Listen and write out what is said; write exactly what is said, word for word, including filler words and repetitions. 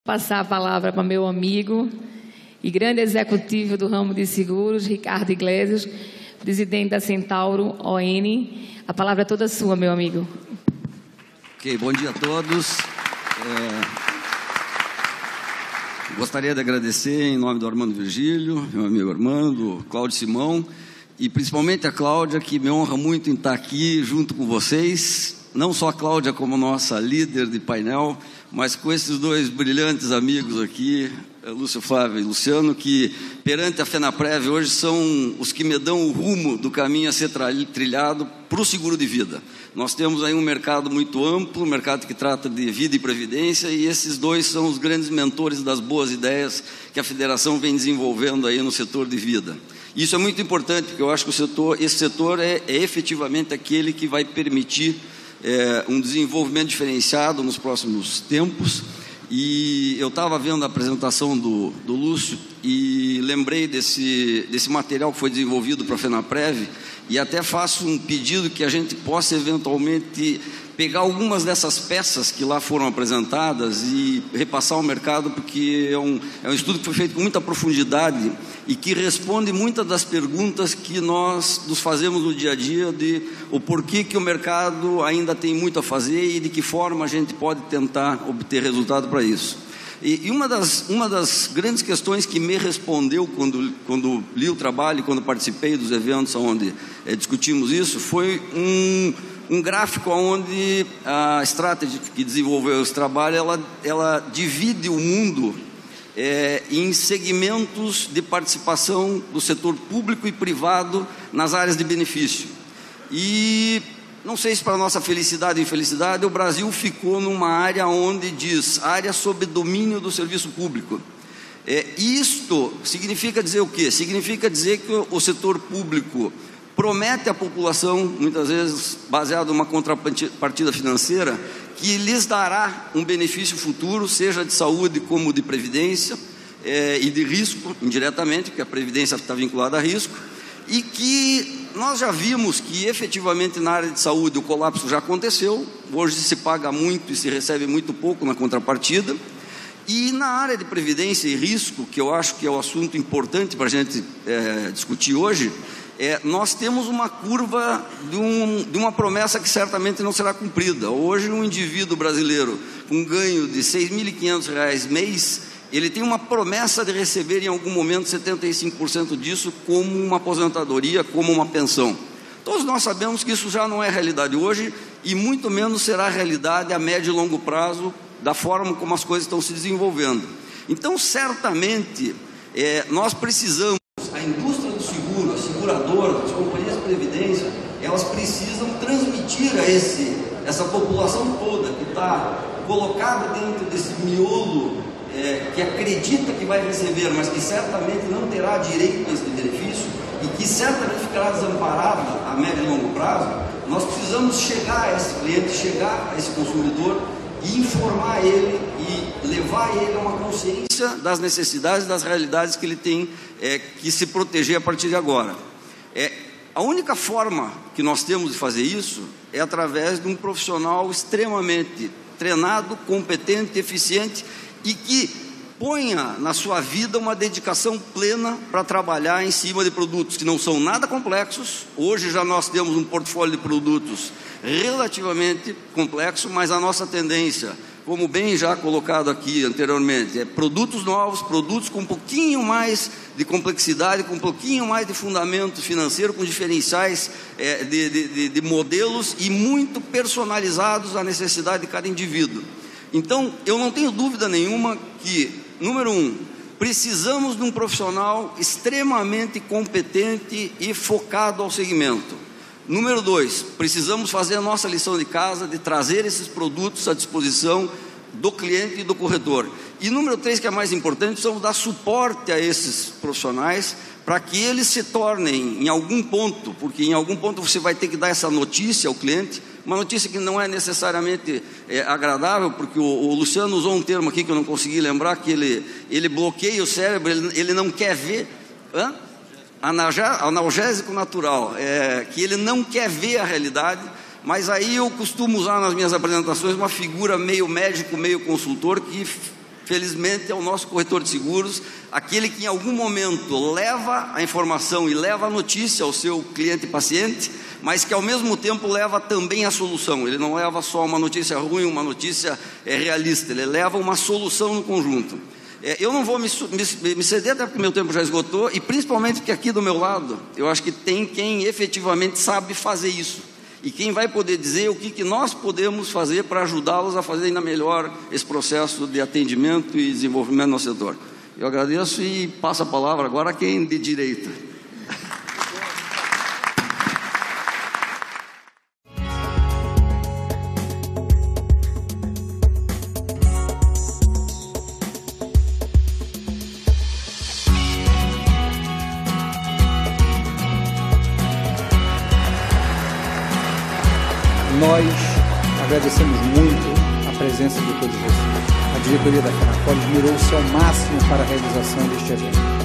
Passar a palavra para meu amigo e grande executivo do ramo de seguros, Ricardo Iglesias, presidente da Centauro O N. A palavra é toda sua, meu amigo. Ok, bom dia a todos. É... Gostaria de agradecer em nome do Armando Virgílio, meu amigo Armando, Cláudio Simão, e principalmente a Cláudia, que me honra muito em estar aqui junto com vocês. Não só a Cláudia como nossa líder de painel, mas com esses dois brilhantes amigos aqui, Lúcio Flávio e Luciano, que perante a FENAPREV hoje são os que me dão o rumo do caminho a ser trilhado para o seguro de vida. Nós temos aí um mercado muito amplo, um mercado que trata de vida e previdência, e esses dois são os grandes mentores das boas ideias que a federação vem desenvolvendo aí no setor de vida. Isso é muito importante, porque eu acho que o setor, esse setor é, é efetivamente aquele que vai permitir É, um desenvolvimento diferenciado nos próximos tempos. E eu estava vendo a apresentação do, do Lúcio e lembrei desse, desse material que foi desenvolvido para a FENAPREV, e até faço um pedido que a gente possa eventualmente pegar algumas dessas peças que lá foram apresentadas e repassar ao mercado, porque é um, é um estudo que foi feito com muita profundidade e que responde muitas das perguntas que nós nos fazemos no dia a dia, de o porquê que o mercado ainda tem muito a fazer e de que forma a gente pode tentar obter resultado para isso. E, e uma, das, uma das grandes questões que me respondeu quando, quando li o trabalho, quando participei dos eventos onde é, discutimos isso, foi um... um gráfico onde a Strategy que desenvolveu esse trabalho, ela, ela divide o mundo é, em segmentos de participação do setor público e privado nas áreas de benefício. E não sei se para nossa felicidade ou infelicidade, o Brasil ficou numa área onde diz área sob domínio do serviço público. É, isto significa dizer o quê? Significa dizer que o, o setor público promete à população, muitas vezes baseado numa contrapartida financeira, que lhes dará um benefício futuro, seja de saúde como de previdência, é, e de risco, indiretamente, porque a previdência está vinculada a risco, e que nós já vimos que efetivamente na área de saúde o colapso já aconteceu, hoje se paga muito e se recebe muito pouco na contrapartida, e na área de previdência e risco, que eu acho que é o assunto importante para a gente é, discutir hoje, É, nós temos uma curva de, um, de uma promessa que certamente não será cumprida. Hoje, um indivíduo brasileiro com um ganho de seis mil e quinhentos reais mês, ele tem uma promessa de receber em algum momento setenta e cinco por cento disso como uma aposentadoria, como uma pensão. Todos nós sabemos que isso já não é realidade hoje, e muito menos será realidade a médio e longo prazo, da forma como as coisas estão se desenvolvendo. Então, certamente, é, nós precisamos, a indústria do seguro, as seguradoras, as companhias de previdência, elas precisam transmitir a esse, essa população toda que está colocada dentro desse miolo, é, que acredita que vai receber, mas que certamente não terá direito a esse benefício e que certamente ficará desamparada a médio e longo prazo. Nós precisamos chegar a esse cliente, chegar a esse consumidor e informar ele e levar ele a uma consciência das necessidades, das realidades que ele tem é, que se proteger a partir de agora. É, a única forma que nós temos de fazer isso é através de um profissional extremamente treinado, competente, eficiente e que ponha na sua vida uma dedicação plena para trabalhar em cima de produtos que não são nada complexos. Hoje já nós temos um portfólio de produtos relativamente complexo, mas a nossa tendência, como bem já colocado aqui anteriormente, é produtos novos, produtos com um pouquinho mais de complexidade, com um pouquinho mais de fundamento financeiro, com diferenciais é, de, de, de modelos e muito personalizados à necessidade de cada indivíduo. Então, eu não tenho dúvida nenhuma que, número um, precisamos de um profissional extremamente competente e focado ao segmento. Número dois, precisamos fazer a nossa lição de casa de trazer esses produtos à disposição do cliente e do corretor. E número três, que é mais importante, precisamos dar suporte a esses profissionais para que eles se tornem, em algum ponto, porque em algum ponto você vai ter que dar essa notícia ao cliente, uma notícia que não é necessariamente é, agradável, porque o, o Luciano usou um termo aqui que eu não consegui lembrar, que ele, ele bloqueia o cérebro, ele, ele não quer ver... Hã? Analgésico natural, é, que ele não quer ver a realidade, mas aí eu costumo usar nas minhas apresentações uma figura meio médico, meio consultor, que felizmente, é o nosso corretor de seguros, aquele que em algum momento leva a informação e leva a notícia ao seu cliente e paciente, mas que ao mesmo tempo leva também a solução. Ele não leva só uma notícia ruim, uma notícia é, realista, ele leva uma solução no conjunto. É, eu não vou me, me, me ceder, até porque meu tempo já esgotou, e principalmente porque aqui do meu lado, eu acho que tem quem efetivamente sabe fazer isso, e quem vai poder dizer o que, que nós podemos fazer para ajudá-los a fazer ainda melhor esse processo de atendimento e desenvolvimento no setor. Eu agradeço e passo a palavra agora a quem de direita. Nós agradecemos muito a presença de todos vocês. A diretoria da FENACOL esmerou-se ao máximo para a realização deste evento.